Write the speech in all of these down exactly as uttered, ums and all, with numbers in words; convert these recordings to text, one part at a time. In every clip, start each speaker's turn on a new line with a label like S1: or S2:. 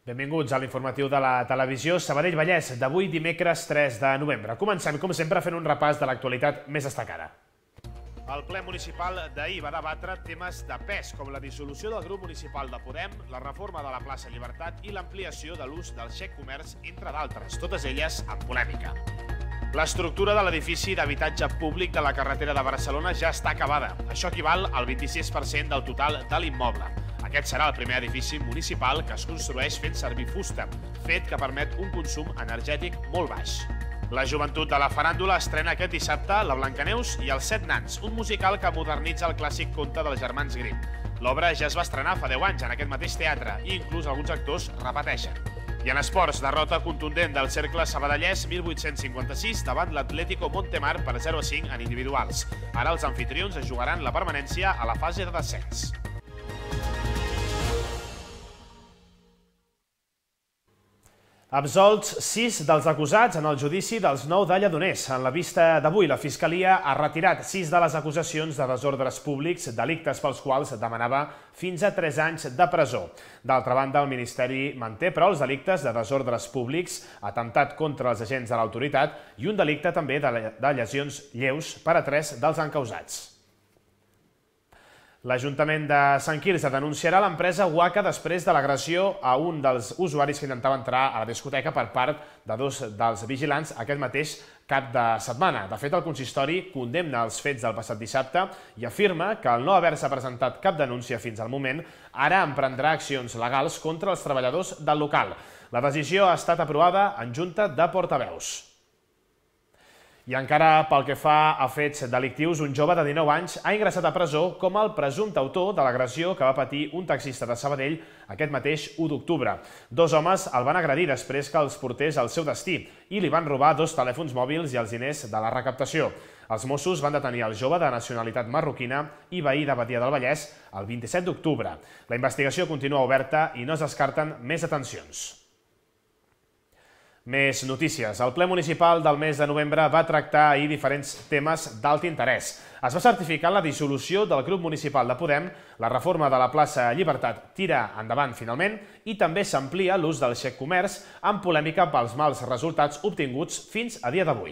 S1: Benvinguts a l'informatiu de la televisió Sabadell-Vallès d'avui dimecres tres de novembre. Comencem, com sempre, fent un repàs de l'actualitat més destacada. El ple municipal d'ahir va debatre temes de pes, com la dissolució del grup municipal de Podem, la reforma de la plaça Llibertat i l'ampliació de l'ús del xec comerç, entre d'altres, totes elles amb polèmica. L'estructura de l'edifici d'habitatge públic de la carretera de Barcelona ja està acabada. Això equival al vint-i-sis per cent del total de l'immoble. Aquest serà el primer edifici municipal que es construeix fent servir fusta, fet que permet un consum energètic molt baix. La joventut de la faràndula estrena aquest dissabte La Blancaneus i els Set Nans, un musical que modernitza el clàssic conte dels germans Grimm. L'obra ja es va estrenar fa deu anys en aquest mateix teatre i inclús alguns actors repeteixen. I en esports, derrota contundent del Cercle Sabadellès mil vuit-cents cinquanta-sis davant l'Atlético Montemar per zero a cinc en individuals. Ara els anfitrions es jugaran la permanència a la fase de descens. Absolts sis dels acusats en el judici dels nou de Lledoners. En la vista d'avui, la Fiscalia ha retirat sis de les acusacions de desordres públics, delictes pels quals demanava fins a tres anys de presó. D'altra banda, el Ministeri manté, però, els delictes de desordres públics, atemptat contra els agents de l'autoritat i un delicte també de lesions lleus per a tres dels encausats. L'Ajuntament de Sant Quirze denunciarà l'empresa Waka després de l'agressió a un dels usuaris que intentava entrar a la discoteca per part de dos dels vigilants aquest mateix cap de setmana. De fet, el consistori condemna els fets del passat dissabte i afirma que al no haver-se presentat cap denúncia fins al moment, ara emprendrà accions legals contra els treballadors del local. La decisió ha estat aprovada en Junta de Portaveus. I encara pel que fa a fets delictius, un jove de dinou anys ha ingressat a presó com el presumpte autor de l'agressió que va patir un taxista de Sabadell aquest mateix u d'octubre. Dos homes el van agredir després que els portés al seu destí i li van robar dos telèfons mòbils i els diners de la recaptació. Els Mossos van detenir el jove de nacionalitat marroquina i veí de Badia del Vallès el vint-i-set d'octubre. La investigació continua oberta i no es descarten més detencions. Més notícies. El ple municipal del mes de novembre va tractar ahir diferents temes d'alt interès. Es va certificar la dissolució del grup municipal de Podem, la reforma de la plaça Llibertat tira endavant finalment i també s'amplia l'ús del xec comerç amb polèmica pels mals resultats obtinguts fins a dia d'avui.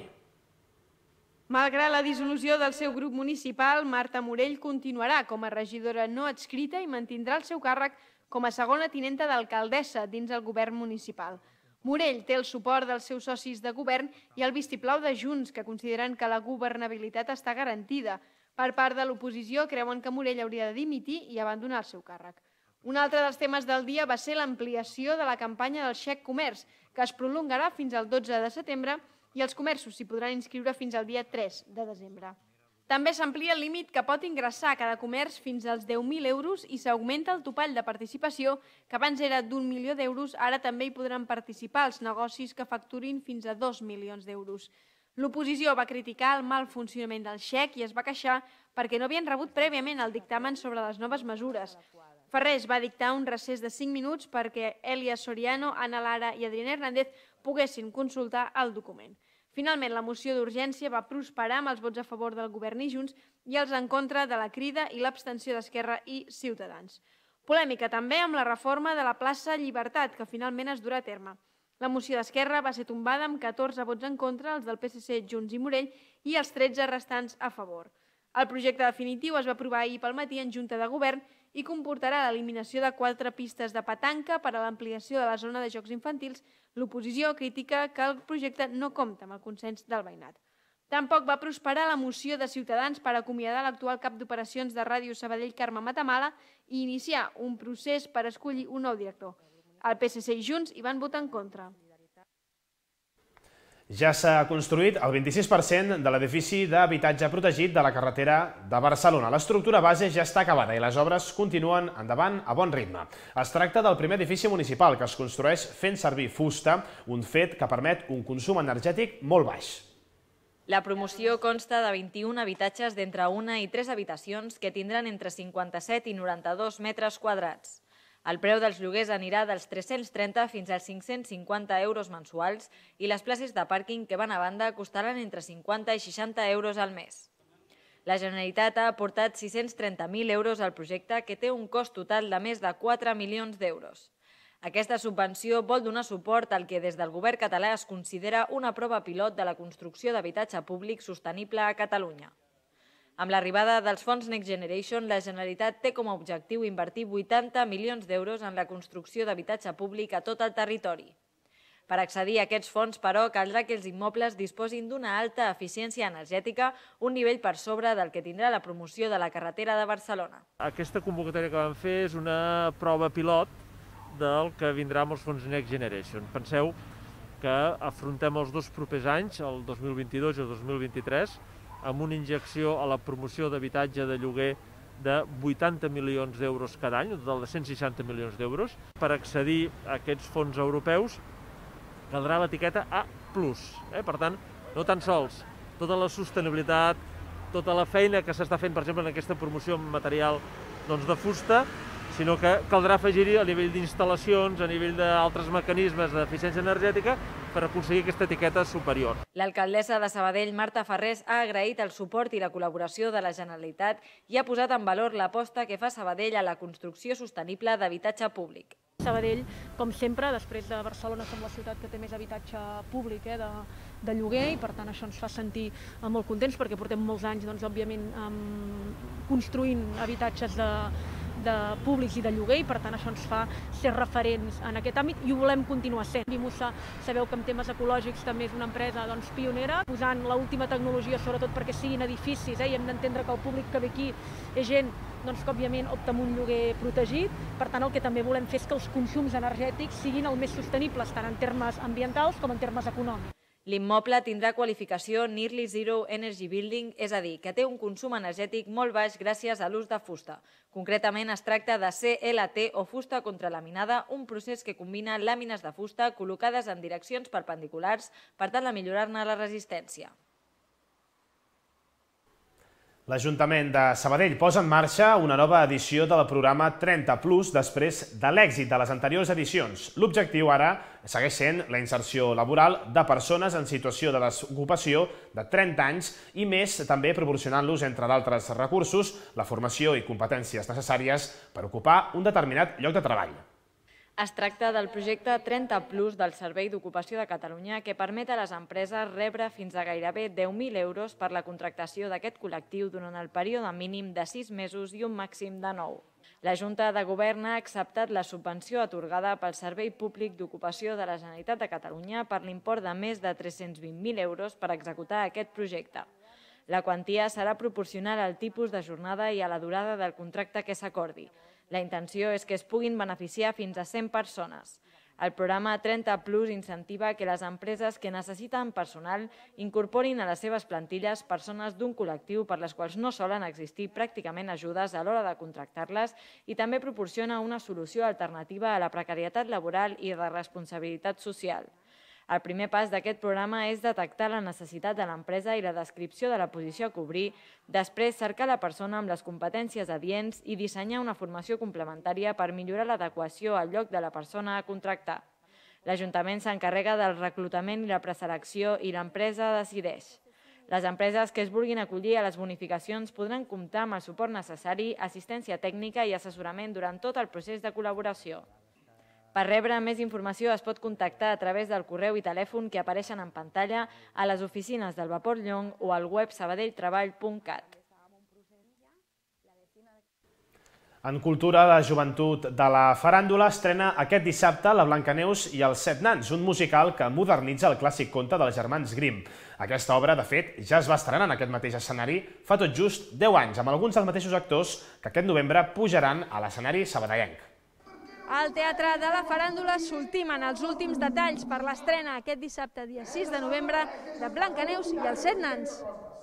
S2: Malgrat la dissolució del seu grup municipal, Marta Morell continuarà com a regidora no adscrita i mantindrà el seu càrrec com a segona tinenta d'alcaldessa dins el govern municipal. Morell té el suport dels seus socis de govern i el vistiplau de Junts, que consideren que la governabilitat està garantida. Per part de l'oposició, creuen que Morell hauria de dimitir i abandonar el seu càrrec. Un altre dels temes del dia va ser l'ampliació de la campanya del xec comerç, que es prolongarà fins al dotze de setembre i els comerços s'hi podran inscriure fins al dia tres de desembre. També s'amplia el límit que pot ingressar cada comerç fins als deu mil euros i s'augmenta el topall de participació, que abans era d'un milió d'euros, ara també hi podran participar els negocis que facturin fins a dos milions d'euros. L'oposició va criticar el mal funcionament del xec i es va queixar perquè no havien rebut prèviament el dictamen sobre les noves mesures. Ferrés va dictar un recés de cinc minuts perquè Elia Soriano, Ana Lara i Adriana Hernández poguessin consultar el document. Finalment, la moció d'urgència va prosperar amb els vots a favor del govern i Junts i els en contra de la Crida i l'abstenció d'Esquerra i Ciutadans. Polèmica també amb la reforma de la plaça Llibertat, que finalment es durà a terme. La moció d'Esquerra va ser tombada amb catorze vots en contra, els del P S C, Junts i Morell, i els tretze restants a favor. El projecte definitiu es va aprovar ahir pel matí en Junta de Govern i comportarà l'eliminació de quatre pistes de petanca per a l'ampliació de la zona de jocs infantils. L'oposició critica que el projecte no compta amb el consens del veïnat. Tampoc va prosperar la moció de Ciutadans per acomiadar l'actual cap d'operacions de Ràdio Sabadell, Carme Matamala, i iniciar un procés per escollir un nou director. El P S C i Junts hi van votar en contra.
S1: Ja s'ha construït el vint-i-sis per cent de l'edifici d'habitatge protegit de la carretera de Barcelona. L'estructura base ja està acabada i les obres continuen endavant a bon ritme. Es tracta del primer edifici municipal que es construeix fent servir fusta, un fet que permet un consum energètic molt baix.
S3: La promoció consta de vint-i-un habitatges d'entre una i tres habitacions que tindran entre cinquanta-set i noranta-dos metres quadrats. El preu dels lloguers anirà dels tres-cents trenta fins als cinc-cents cinquanta euros mensuals i les places de pàrquing que van a banda costaran entre cinquanta i seixanta euros al mes. La Generalitat ha aportat sis-cents trenta mil euros al projecte, que té un cost total de més de quatre milions d'euros. Aquesta subvenció vol donar suport al que des del govern català es considera una prova pilot de la construcció d'habitatge públic sostenible a Catalunya. Amb l'arribada dels fons Next Generation, la Generalitat té com a objectiu invertir vuitanta milions d'euros en la construcció d'habitatge públic a tot el territori. Per accedir a aquests fons, però, caldrà que els immobles disposin d'una alta eficiència energètica, un nivell per sobre del que tindrà la promoció de la carretera de Barcelona.
S4: Aquesta convocatòria que vam fer és una prova pilot del que vindrà amb els fons Next Generation. Penseu que afrontem els dos propers anys, el dos mil vint-i-dos i el dos mil vint-i-tres, amb una injecció a la promoció d'habitatge de lloguer de vuitanta milions d'euros cada any, un total de cent seixanta milions d'euros. Per accedir a aquests fons europeus caldrà l'etiqueta A plus. Eh? Per tant, no tan sols tota la sostenibilitat, tota la feina que s'està fent, per exemple, en aquesta promoció amb material doncs, de fusta, sinó que caldrà afegir-hi a nivell d'instal·lacions, a nivell d'altres mecanismes d'eficiència energètica per aconseguir aquesta etiqueta superior.
S3: L'alcaldessa de Sabadell, Marta Farrés, ha agraït el suport i la col·laboració de la Generalitat i ha posat en valor l'aposta que fa Sabadell a la construcció sostenible d'habitatge públic.
S5: Sabadell, com sempre, després de Barcelona som la ciutat que té més habitatge públic eh, de, de lloguer i per tant això ens fa sentir eh, molt contents perquè portem molts anys, doncs, òbviament, eh, construint habitatges de, de públics i de lloguer i per tant això ens fa ser referents en aquest àmbit i ho volem continuar sent. Vimusa, sabeu que en temes ecològics també és una empresa doncs, pionera, posant l'última tecnologia sobretot perquè siguin edificis eh, i hem d'entendre que el públic que ve aquí és gent doncs, que òbviament opta en un lloguer protegit. Per tant, el que també volem fer és que els consums energètics siguin el més sostenibles, tant en termes ambientals com en termes econòmics.
S3: L'immoble tindrà qualificació Nearly Zero Energy Building, és a dir, que té un consum energètic molt baix gràcies a l'ús de fusta. Concretament, es tracta de C L T o fusta contralaminada, un procés que combina làmines de fusta col·locades en direccions perpendiculars per tal de millorar-ne la resistència.
S1: L'Ajuntament de Sabadell posa en marxa una nova edició del programa trenta plus després de l'èxit de les anteriors edicions. L'objectiu ara segueix sent la inserció laboral de persones en situació de desocupació de trenta anys i més també proporcionant-los, entre d'altres recursos, la formació i competències necessàries per ocupar un determinat lloc de treball.
S3: Es tracta del projecte trenta plus del Servei d'Ocupació de Catalunya que permet a les empreses rebre fins a gairebé deu mil euros per la contractació d'aquest col·lectiu durant el període mínim de sis mesos i un màxim de nou. La Junta de Govern ha acceptat la subvenció atorgada pel Servei Públic d'Ocupació de la Generalitat de Catalunya per l'import de més de tres-cents vint mil euros per executar aquest projecte. La quantia serà proporcional al tipus de jornada i a la durada del contracte que s'acordi. La intenció és que es puguin beneficiar fins a cent persones. El programa trenta plus incentiva que les empreses que necessiten personal incorporin a les seves plantilles persones d'un col·lectiu per les quals no solen existir pràcticament ajudes a l'hora de contractar-les i també proporciona una solució alternativa a la precarietat laboral i de responsabilitat social. El primer pas d'aquest programa és detectar la necessitat de l'empresa i la descripció de la posició a cobrir, després cercar la persona amb les competències adients i dissenyar una formació complementària per millorar l'adequació al lloc de la persona a contractar. L'Ajuntament s'encarrega del reclutament i la preselecció i l'empresa decideix. Les empreses que es vulguin acollir a les bonificacions podran comptar amb el suport necessari, assistència tècnica i assessorament durant tot el procés de col·laboració. Per rebre més informació es pot contactar a través del correu i telèfon que apareixen en pantalla a les oficines del Vapor Llong o al web sabadelltreball punt cat.
S1: En cultura, la joventut de la faràndula estrena aquest dissabte La Blancaneus i els set nans, un musical que modernitza el clàssic conte dels germans Grimm. Aquesta obra, de fet, ja es va estrenar en aquest mateix escenari fa tot just deu anys, amb alguns dels mateixos actors que aquest novembre pujaran a l'escenari sabadellenc.
S2: Al Teatre de la Faràndula s'ultimen els últims detalls per l'estrena aquest dissabte, dia sis de novembre, de Blancaneus i els set nans.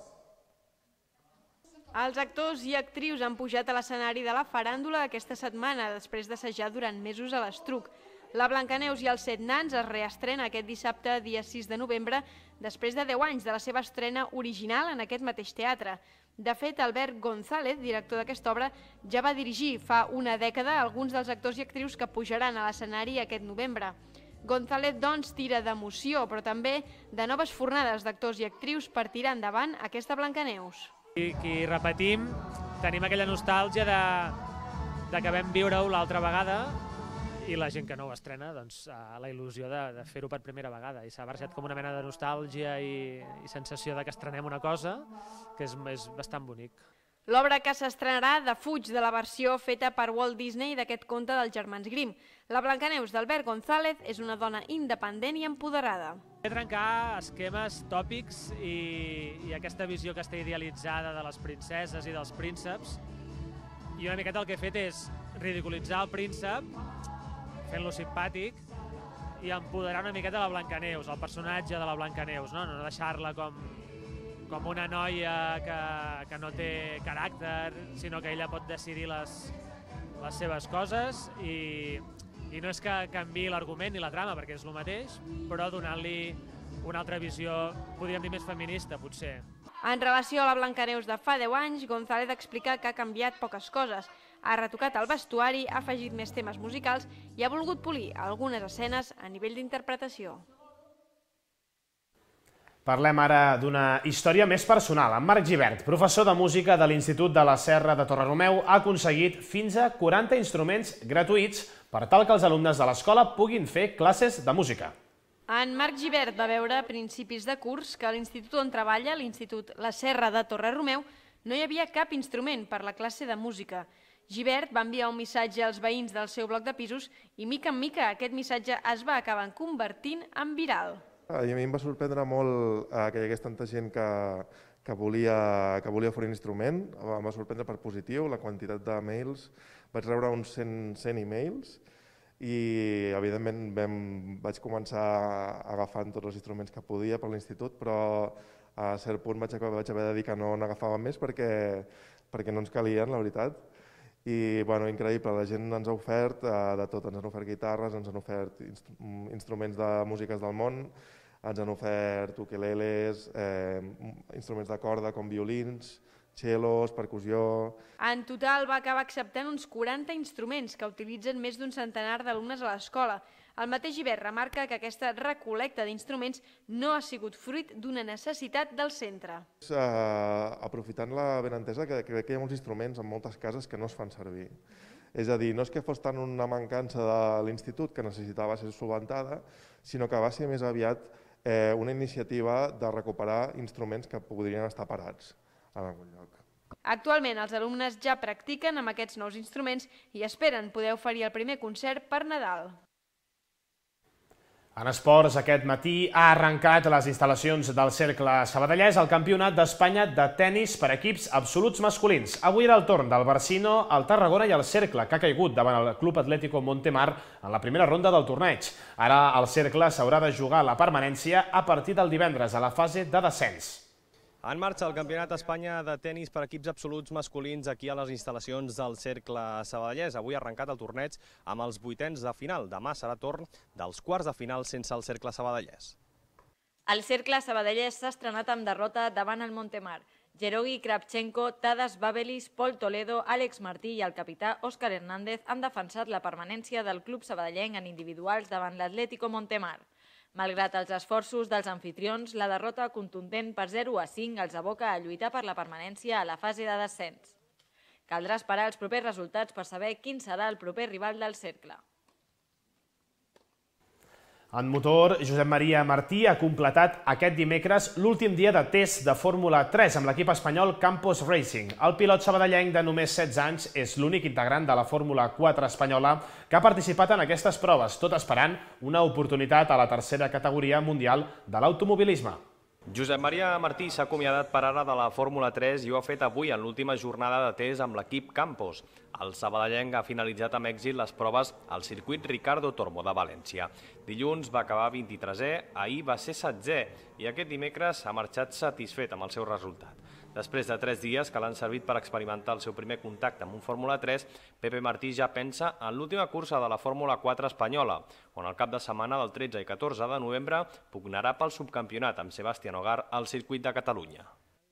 S2: Els actors i actrius han pujat a l'escenari de la faràndula aquesta setmana, després d'assajar durant mesos a l'Estruc. La Blancaneus i els set nans es reestrena aquest dissabte, dia sis de novembre, després de deu anys de la seva estrena original en aquest mateix teatre. De fet, Albert González, director d'aquesta obra, ja va dirigir fa una dècada alguns dels actors i actrius que pujaran a l'escenari aquest novembre. González, doncs, tira d'emoció, però també de noves fornades d'actors i actrius per tirar endavant aquesta Blancaneus.
S6: Qui repetim, tenim aquella nostàlgia de que vam viure-ho l'altra vegada i la gent que no ho estrena, doncs, la il·lusió de, de fer-ho per primera vegada. I s'ha barrejat com una mena de nostàlgia i, i sensació de que estrenem una cosa que és, és bastant bonic.
S2: L'obra que s'estrenarà defuig de la versió feta per Walt Disney d'aquest conte dels germans Grimm. La Blancaneus d'Albert González és una dona independent i empoderada.
S6: He trencar esquemes tòpics i, i aquesta visió que està idealitzada de les princeses i dels prínceps. I una miqueta el que he fet és ridiculitzar el príncep, fent-lo simpàtic, i empoderar una miqueta la Blancaneus, el personatge de la Blancaneus, no, no deixar-la com... com una noia que, que no té caràcter, sinó que ella pot decidir les, les seves coses i, i no és que canviï l'argument ni la trama, perquè és el mateix, però donant-li una altra visió, podríem dir més feminista, potser.
S2: En relació a la Blancaneus de fa deu anys, González explica que ha canviat poques coses. Ha retocat el vestuari, ha afegit més temes musicals i ha volgut polir algunes escenes a nivell d'interpretació.
S1: Parlem ara d'una història més personal. En Marc Gibert, professor de música de l'Institut de la Serra de Torrenomeu, ha aconseguit fins a quaranta instruments gratuïts per tal que els alumnes de l'escola puguin fer classes de música.
S2: En Marc Gibert va veure a principis de curs que a l'institut on treballa, l'Institut La Serra de Torrenomeu, no hi havia cap instrument per la classe de música. Gibert va enviar un missatge als veïns del seu bloc de pisos i, mica en mica, aquest missatge es va acabar convertint en viral.
S7: A mi em va sorprendre molt que hi hagués tanta gent que, que, volia, que volia oferir un instrument. Em va sorprendre per positiu la quantitat de mails. Vaig rebre uns cent, cent e-mails i, evidentment, vam, vaig començar agafant tots els instruments que podia per l'institut, però a cert punt vaig, vaig haver de dir que no n'agafàvem més perquè, perquè no ens calien, la veritat. I, bueno, increïble, la gent ens ha ofert eh, de tot, ens han ofert guitarres, ens han ofert inst instruments de músiques del món, ens han ofert ukeleles, eh, instruments de corda com violins, cellos, percussió...
S2: En total va acabar acceptant uns quaranta instruments que utilitzen més d'un centenar d'alumnes a l'escola. El mateix Gibert remarca que aquesta recol·lecta d'instruments no ha sigut fruit d'una necessitat del centre.
S7: Uh, aprofitant la benentesa que crec que hi ha molts instruments en moltes cases que no es fan servir. És a dir, no és que fos tant una mancança de l'institut que necessitava ser solventada, sinó que va ser més aviat eh, una iniciativa de recuperar instruments que podrien estar parats en algun lloc.
S2: Actualment els alumnes ja practiquen amb aquests nous instruments i esperen poder oferir el primer concert per Nadal.
S1: En esports, aquest matí ha arrencat les instal·lacions del Cercle Sabadellès el Campionat d'Espanya de tenis per equips absoluts masculins. Avui era el torn del Barcino, el Tarragona i el Cercle, que ha caigut davant el Club Atlético Montemar en la primera ronda del torneig. Ara el Cercle s'haurà de jugar la permanència a partir del divendres a la fase de descens.
S8: En marxa el Campionat d'Espanya de tenis per equips absoluts masculins aquí a les instal·lacions del Cercle Sabadellès. Avui ha arrencat el torneig amb els vuitens de final. Demà serà torn dels quarts de final sense el Cercle Sabadellès.
S3: El Cercle Sabadellès s'ha estrenat amb derrota davant el Montemar. Gerogi Kravchenko, Tadas Babelis, Pol Toledo, Àlex Martí i el capità Òscar Hernández han defensat la permanència del club sabadellenc en individuals davant l'Atlético Montemar. Malgrat els esforços dels anfitrions, la derrota contundent per zero a cinc els aboca a lluitar per la permanència a la fase de descens. Caldrà esperar els propers resultats per saber quin serà el proper rival del Cercle.
S1: En motor, Josep Maria Martí ha completat aquest dimecres l'últim dia de test de Fórmula tres amb l'equip espanyol Campos Racing. El pilot sabadellenc de només setze anys és l'únic integrant de la Fórmula quatre espanyola que ha participat en aquestes proves, tot esperant una oportunitat a la tercera categoria mundial de l'automobilisme.
S8: Josep Maria Martí s'ha acomiadat per ara de la Fórmula tres i ho ha fet avui en l'última jornada de test amb l'equip Campos. El sabadellenc ha finalitzat amb èxit les proves al circuit Ricardo Tormo de València. Dilluns va acabar vint-i-tresè, ahir va ser setzè i aquest dimecres ha marxat satisfet amb el seu resultat. Després de tres dies que l'han servit per experimentar el seu primer contacte amb un Fórmula tres, Pepe Martí ja pensa en l'última cursa de la Fórmula quatre espanyola, on el cap de setmana del tretze i catorze de novembre pugnarà pel subcampionat amb Sebastián Ogar al circuit de Catalunya.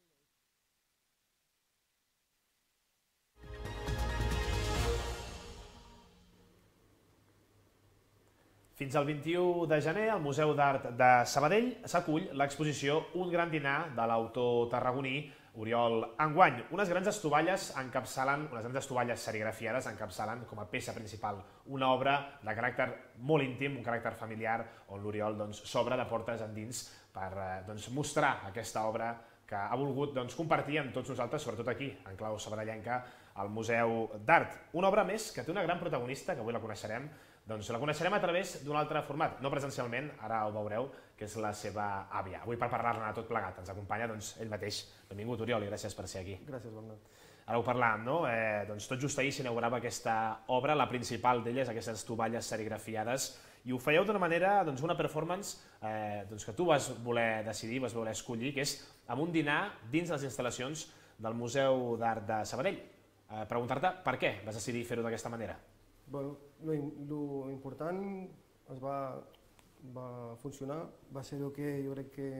S1: Fins al vint-i-u de gener, al Museu d'Art de Sabadell s'acull l'exposició Un gran dinar de l'autor tarragoní Oriol, enguany, unes grans estovalles encapçalen, unes grans estovalles serigrafiades encapçalen com a peça principal una obra de caràcter molt íntim, un caràcter familiar, on l'Oriol s'obre de portes endins per mostrar aquesta obra que ha volgut compartir amb tots nosaltres, sobretot aquí, en clau sabadellenca, al Museu d'Art. Una obra més que té una gran protagonista, que avui la coneixerem, doncs la coneixerem a través d'un altre format, no presencialment, ara ho veureu, que és la seva àvia. Avui per parlar-ne tot plegat ens acompanya ell mateix. Benvingut, Oriol, i gràcies per ser aquí.
S9: Gràcies, Bernat.
S1: Ara ho parlàvem, no? Tot just ahir s'inaugurava aquesta obra, la principal d'elles, aquestes tovalles serigrafiades, i ho fèieu d'una manera, una performance que tu vas voler decidir, vas voler escollir, que és amb un dinar dins les instal·lacions del Museu d'Art de Sabadell. Preguntar-te per què vas decidir fer-ho d'aquesta manera.
S9: Bueno, lo important es va, va funcionar, va ser el que jo crec que,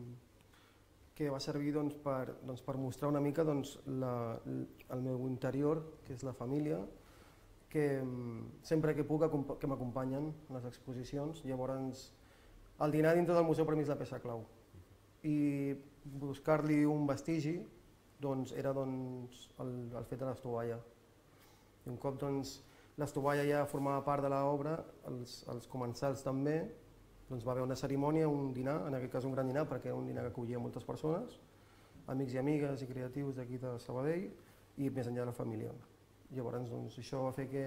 S9: que va servir doncs, per, doncs, per mostrar una mica doncs, la, el meu interior, que és la família, que sempre que puc que m'acompanyen en les exposicions. Llavors, el dinar dintre del museu per mi és la peça clau. I buscar-li un vestigi doncs, era doncs, el, el fet de l'estovalla. I un cop doncs, l'estovalla ja formava part de l'obra, els, els comensals també, doncs va haver una cerimònia, un dinar, en aquest cas un gran dinar, perquè era un dinar que acollia moltes persones, amics i amigues i creatius d'aquí de Sabadell, i més enllà de la família. Llavors, doncs, això va fer que,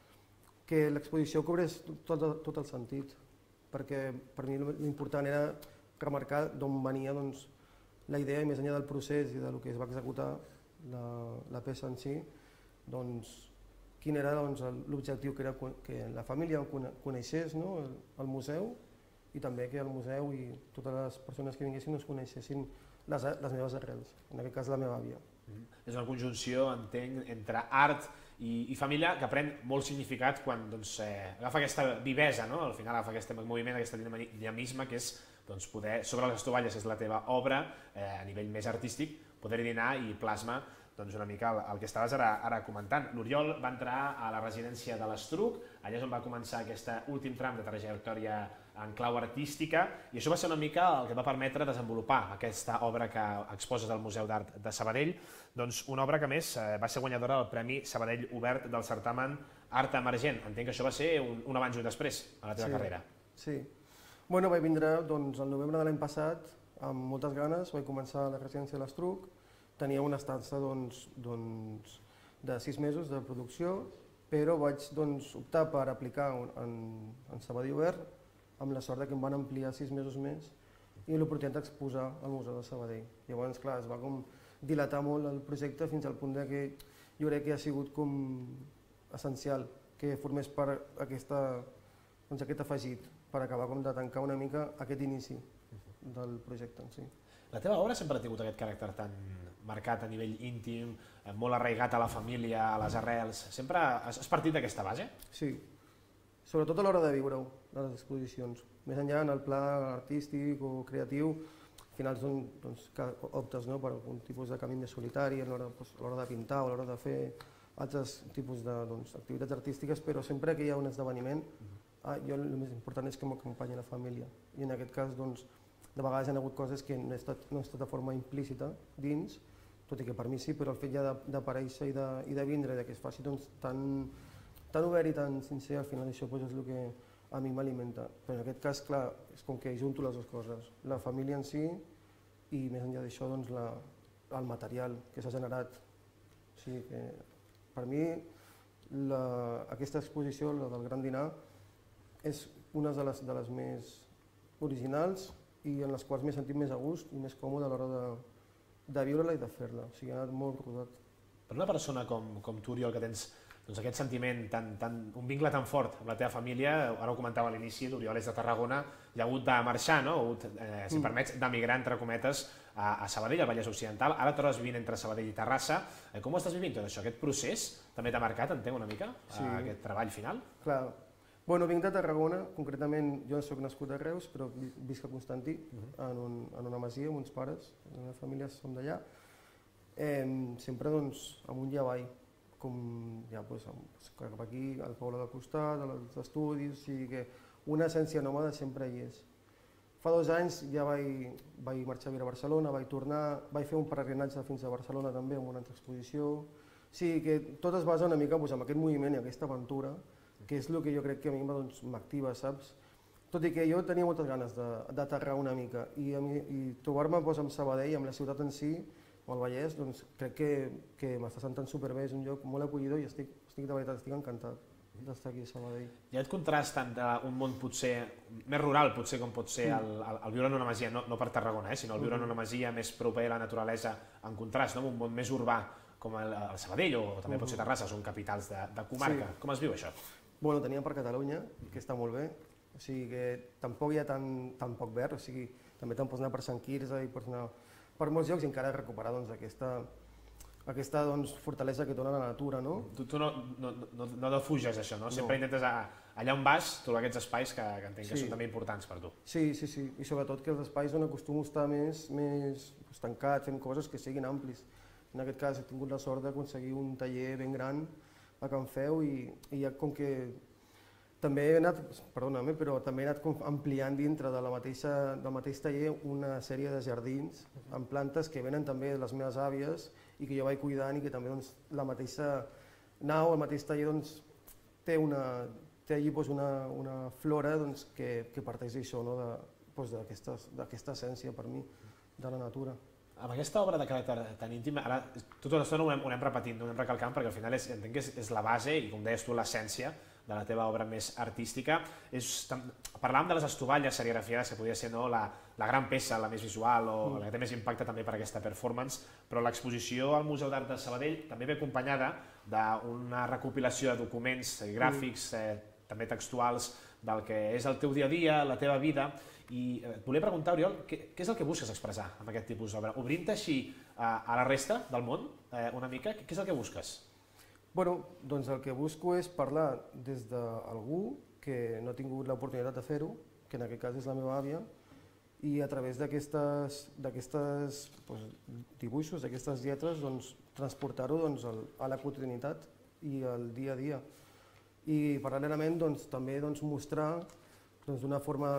S9: que l'exposició cobrés tot, tot el sentit, perquè per mi l'important era remarcar d'on venia doncs, la idea, i més enllà del procés i del que es va executar la, la peça en si, doncs, quin era doncs, l'objectiu, que era que la família coneixés, no, el, el museu, i també que el museu i totes les persones que vinguessin es coneixessin les, les meves arrels, en aquest cas la meva àvia.
S1: Mm. És una conjunció, entenc, entre art i, i família que pren molt significat quan doncs, eh, agafa aquesta vivesa, no? Al final agafa aquest moviment, aquest dinamisme que és doncs, poder, sobre les estovalles, és la teva obra, eh, a nivell més artístic, poder-hi dinar i plasma doncs una mica el, el que estaves ara, ara comentant. L'Oriol va entrar a la residència de l'Estruc, allà és on va començar aquest últim tram de trajectòria en clau artística, i això va ser una mica el que va permetre desenvolupar aquesta obra que exposes al Museu d'Art de Sabadell, doncs una obra que a més va ser guanyadora del Premi Sabadell Obert del certamen Art Emergent. Entenc que això va ser un, un abans i un després a la teva
S9: sí,
S1: carrera.
S9: Sí. Bueno, vaig vindre doncs, el novembre de l'any passat amb moltes ganes, vaig començar a la residència de l'Estruc, tenia una estança doncs, doncs, de sis mesos de producció, però vaig doncs, optar per aplicar en, en Sabadell Obert, amb la sort que em van ampliar sis mesos més i l'oportunitat d'exposar al Museu de Sabadell. Llavors, clar, es va com dilatar molt el projecte fins al punt que jo crec que ha sigut com essencial que formés part aquesta, doncs, aquest afegit per acabar com de tancar una mica aquest inici del projecte en si.
S1: La teva obra sempre ha tingut aquest caràcter tan marcat a nivell íntim, molt arraigat a la família, a les arrels. Sempre has partit d'aquesta base?
S9: Sí, sobretot a l'hora de viure-ho, de les exposicions. Més enllà, en el pla artístic o creatiu, al final doncs, optes no, per algun tipus de camí més solitari, a l'hora doncs, de pintar o a l'hora de fer altres tipus d'activitats doncs, artístiques, però sempre que hi ha un esdeveniment, ah, jo el més important és que m'acompanyi la família. I en aquest cas, doncs, de vegades hi ha hagut coses que no he estat, no he estat de forma implícita dins, tot i que per mi sí, però el fet ja d'aparèixer i, de, i de vindre, que es faci doncs, tan, tan obert i tan sincer, al final això doncs, és el que a mi m'alimenta. Però en aquest cas, clar, és com que junto les dues coses, la família en si i més enllà d'això doncs, la, el material que s'ha generat. O sigui que, per mi, la, aquesta exposició, la del Gran Dinar, és una de les, de les més originals i en les quals m'he sentit més a gust i més còmode a l'hora de, de viure-la i de fer-la. O sigui, ha anat molt rodat.
S1: Per una persona com, com tu, Oriol, que tens doncs, aquest sentiment, tan, tan, un vincle tan fort amb la teva família, ara ho comentava a l'inici, l'Oriol és de Tarragona, hi ha hagut de marxar, no? Ha hagut, eh, si em permets, d'emigrar, entre cometes, a, a Sabadell, al Vallès Occidental. Ara t'has vivint entre Sabadell i Terrassa. Eh, com ho estàs vivint tot això? Aquest procés també t'ha marcat, entenc, una mica, sí. Aquest treball final?
S9: Clar. Bueno, vinc de Tarragona, concretament jo soc nascut a Reus, però visc a Constantí, uh-huh. en, un, en una masia amb uns pares, la meva família som d'allà. Eh, sempre doncs, amunt i avall, com ja doncs, cap aquí, al poble del costat, als estudis, o sigui que una essència nòmada sempre hi és. fa dos anys ja vaig, vaig marxar a viure a Barcelona, vaig tornar, vaig fer un peregrinatge fins a Barcelona també amb una altra exposició. O sigui que tot es basa una mica doncs, en aquest moviment i aquesta aventura, que és el que jo crec que a mi doncs, m'activa, saps? Tot i que jo tenia moltes ganes d'aterrar una mica i, a mi, i trobar-me doncs, amb Sabadell, amb la ciutat en si, amb el Vallès, doncs crec que, que m'està sentant superbé, és un lloc molt acollidor i estic, estic de veritat, estic encantat d'estar aquí a Sabadell.
S1: Hi ha et contrast tant d'un món potser més rural, potser com pot ser el, el, el viure en una masia, no, no per Tarragona, eh, sinó el viure en una masia més proper a la naturalesa, en contrast, no? Un món més urbà com el, el Sabadell o, o també pot ser Terrassa, són capitals de, de comarca. Sí. Com es viu això?
S9: Bueno, teníem per Catalunya, que està molt bé, o sigui que tampoc hi ha tan, tan poc verd, o sigui, també te'n pots anar per Sant Quirze i pots anar per molts llocs i encara recuperar doncs, aquesta, aquesta doncs, fortalesa que dona la natura. No?
S1: Tu, tu no, no, no, no defuges això, no? Sempre no. Intentes a, allà on vas trobar aquests espais que, que entenc que sí. Són també importants per tu.
S9: Sí, sí, sí, i sobretot que els espais on acostumo a estar més, més pues, tancats, fent coses que siguin amplis. En aquest cas he tingut la sort d'aconseguir un taller ben gran a Can Feu i, i ja com que també he anat, perdona'm, però també he anat ampliant dintre de la mateixa, del mateix taller una sèrie de jardins amb plantes que venen també de les meves àvies i que jo vaig cuidant i que també doncs, la mateixa nau, el mateix taller doncs, té, una, té allí doncs, una, una flora doncs, que, que parteix d'això, no? d'aquesta doncs, essència per mi de la natura.
S1: Amb aquesta obra de caràcter tan íntim, ara tota l'estona ho, ho anem repetint, ho anem recalcant perquè al final és, entenc que és, és la base i com deies tu l'essència de la teva obra més artística. És, parlàvem de les estovalles serigrafiades, que podia ser no, la, la gran peça, la més visual o mm. la que té més impacte també per aquesta performance, però l'exposició al Museu d'Art de Sabadell també ve acompanyada d'una recopilació de documents gràfics, eh, també textuals, del que és el teu dia a dia, la teva vida. I et volia preguntar, Oriol, què, què és el que busques expressar amb aquest tipus d'obra? Obrint-te així a, a la resta del món eh, una mica, què és el que busques?
S9: Bueno, doncs el que busco és parlar des d'algú que no ha tingut l'oportunitat de fer-ho, que en aquest cas és la meva àvia, i a través d'aquestes doncs, dibuixos, d'aquestes lletres, doncs, transportar-ho doncs, a la quotidianitat i al dia a dia. I paral·lelament doncs, també doncs, mostrar doncs, d'una forma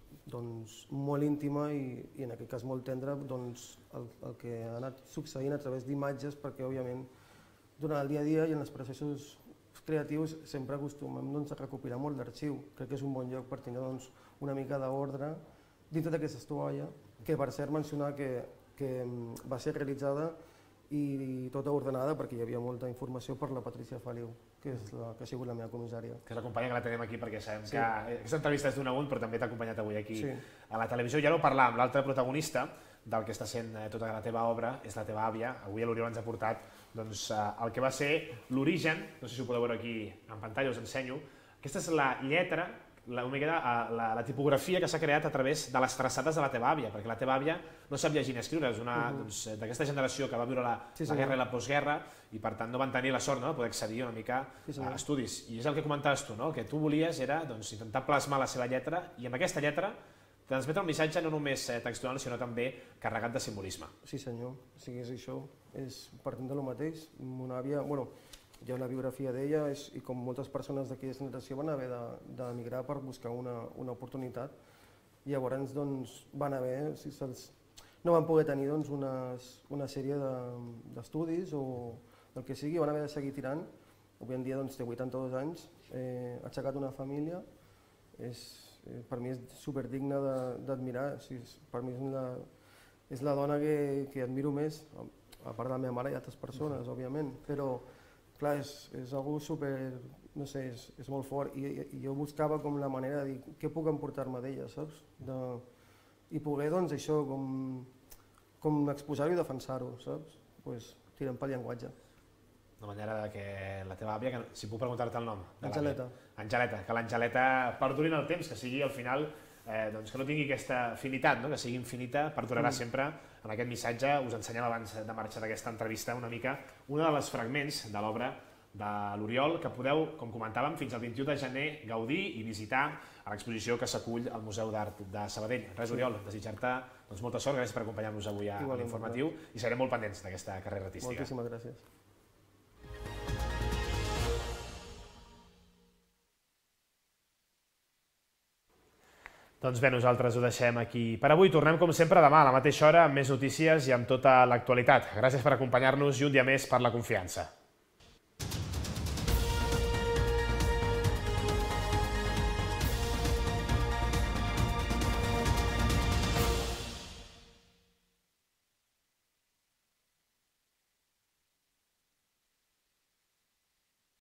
S9: doncs, molt íntima i, i en aquest cas molt tendra doncs, el, el que ha anat succeint a través d'imatges, perquè òbviament durant el dia a dia i en els processos creatius sempre acostumem doncs, a recopilar molt d'arxiu. Crec que és un bon lloc per tenir doncs, una mica d'ordre dintre d'aquesta estovalla, que per cert mencionar que, que va ser realitzada i tota ordenada perquè hi havia molta informació per la Patricia Feliu, que, és la, que ha sigut la meva comissària.
S1: Que és la companya que la tenim aquí perquè sabem sí. que aquesta entrevista és d'un a un, però també t'ha acompanyat avui aquí
S9: sí.
S1: a la televisió. Ja no parlàvem, l'altre protagonista del que està sent tota la teva obra és la teva àvia. Avui l'Oriol ens ha portat doncs, el que va ser l'origen, no sé si ho podeu veure aquí en pantalla, us ensenyo. Aquesta és la lletra, la, una mica la, la, la tipografia que s'ha creat a través de les traçades de la teva àvia, perquè la teva àvia no sap llegir ni escriure, és una uh-huh. doncs, d'aquesta generació que va viure la, sí, la guerra i la postguerra i per tant no van tenir la sort no, de poder accedir una mica sí, a estudis. I és el que comentaves tu, no? El que tu volies era doncs, intentar plasmar la seva lletra i amb aquesta lletra transmetre un missatge no només textual, sinó també carregat de simbolisme.
S9: Sí senyor, o sigui, és això, és partint de lo mateix. Una àvia, bueno, hi ha una biografia d'ella i com moltes persones d'aquella generació van haver d'emigrar per buscar una, una oportunitat. I llavors doncs, van haver, si se'ls no van poder tenir doncs, unes, una sèrie d'estudis de, o el que sigui, van haver de seguir tirant. Avui en dia doncs, té vuitanta-dos anys, eh, ha aixecat una família, és, eh, per mi és superdigne d'admirar, o sigui, per mi és la, és la dona que, que admiro més, a part de la meva mare i altres persones, uh-huh. òbviament, però clar, és, és algú super, no sé, és, és molt fort i, i jo buscava com la manera de dir què puc emportar-me d'ella, saps? De, I poder, doncs, això, com, com exposar-ho i defensar-ho, saps? Pues, tirant pel llenguatge.
S1: De manera que la teva àvia, que, si puc preguntar-te el nom.
S9: Angeleta.
S1: Angeleta, que l'Angeleta perduri en el temps, que sigui al final, eh, doncs que no tingui aquesta afinitat, no? Que sigui infinita, perdurarà mm. sempre en aquest missatge. Us ensenyem abans de marxar d'aquesta entrevista una mica un dels fragments de l'obra de l'Oriol, que podeu, com comentàvem, fins al vint-i-u de gener gaudir i visitar a l'exposició que s'acull al Museu d'Art de Sabadell. Res, Oriol, desitjar-te doncs, molta sort, gràcies per acompanyar-nos avui a, a l'informatiu i serem molt pendents d'aquesta carrera artística.
S9: Moltíssimes gràcies.
S1: Doncs bé, nosaltres ho deixem aquí per avui. Tornem, com sempre, demà a la mateixa hora amb més notícies i amb tota l'actualitat. Gràcies per acompanyar-nos i un dia més per la confiança.